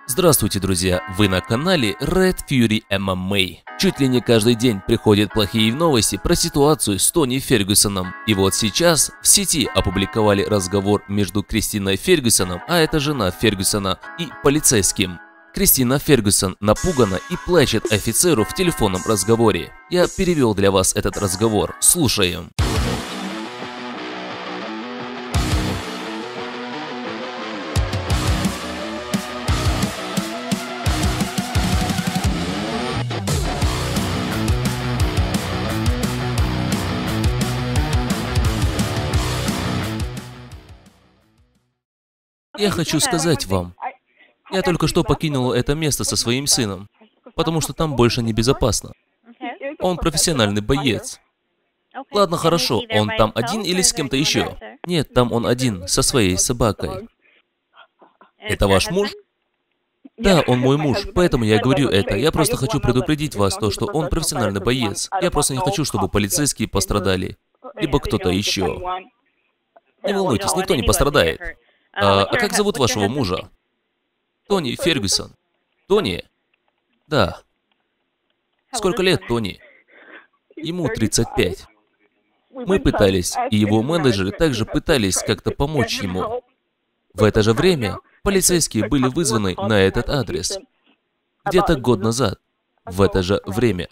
Здравствуйте, друзья! Вы на канале Red Fury MMA. Чуть ли не каждый день приходят плохие новости про ситуацию с Тони Фергюсоном. И вот сейчас в сети опубликовали разговор между Кристиной Фергюсоном, а это жена Фергюсона, и полицейским. Кристина Фергюсон напугана и плачет офицеру в телефонном разговоре. Я перевел для вас этот разговор. Слушаем. Я хочу сказать вам, я только что покинула это место со своим сыном, потому что там больше небезопасно. Он профессиональный боец. Ладно, хорошо, он там один или с кем-то еще? Нет, там он один, со своей собакой. Это ваш муж? Да, он мой муж, поэтому я говорю это. Я просто хочу предупредить вас, что он профессиональный боец. Я просто не хочу, чтобы полицейские пострадали, либо кто-то еще. Не волнуйтесь, никто не пострадает. А как зовут вашего мужа? Тони Фергюсон. Тони? Да. Сколько лет Тони? Ему 35. Мы пытались, и его менеджеры также пытались как-то помочь ему. В это же время полицейские были вызваны на этот адрес. Где-то год назад. В это же время.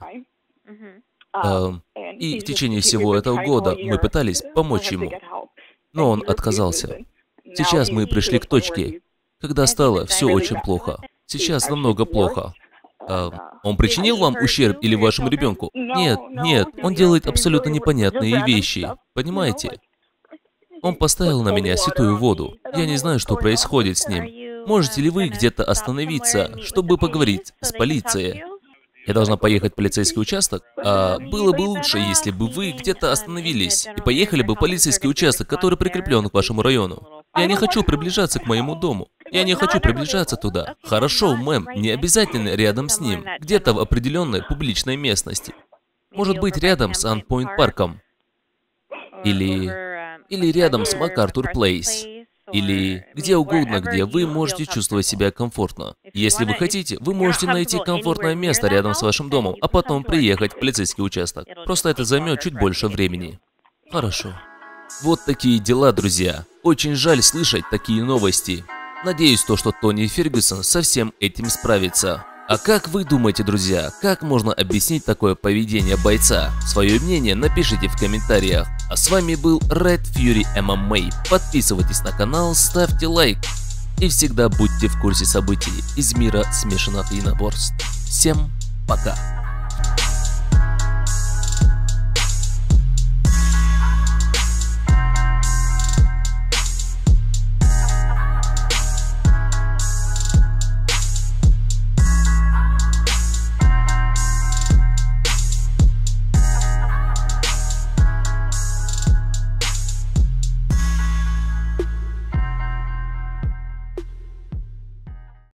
И в течение всего этого года мы пытались помочь ему. Но он отказался. Сейчас мы пришли к точке, когда стало все очень плохо. Сейчас намного плохо. Он причинил вам ущерб или вашему ребенку? Нет, нет, он делает абсолютно непонятные вещи. Понимаете? Он поставил на меня святую воду. Я не знаю, что происходит с ним. Можете ли вы где-то остановиться, чтобы поговорить с полицией? Я должна поехать в полицейский участок? Было бы лучше, если бы вы где-то остановились и поехали бы в полицейский участок, который прикреплен к вашему району. Я не хочу приближаться к моему дому. Я не хочу приближаться туда. Хорошо, мэм, не обязательно рядом с ним. Где-то в определенной публичной местности. Может быть, рядом с Андпойнт парком. Или рядом с МакАртур Плейс. Или где угодно, где вы можете чувствовать себя комфортно. Если вы хотите, вы можете найти комфортное место рядом с вашим домом, а потом приехать в полицейский участок. Просто это займет чуть больше времени. Хорошо. Вот такие дела, друзья. Очень жаль слышать такие новости. Надеюсь, что Тони Фергюсон со всем этим справится. А как вы думаете, друзья, как можно объяснить такое поведение бойца? Свое мнение напишите в комментариях. А с вами был Red Fury MMA. Подписывайтесь на канал, ставьте лайк. И всегда будьте в курсе событий из мира смешанных единоборств. Всем пока!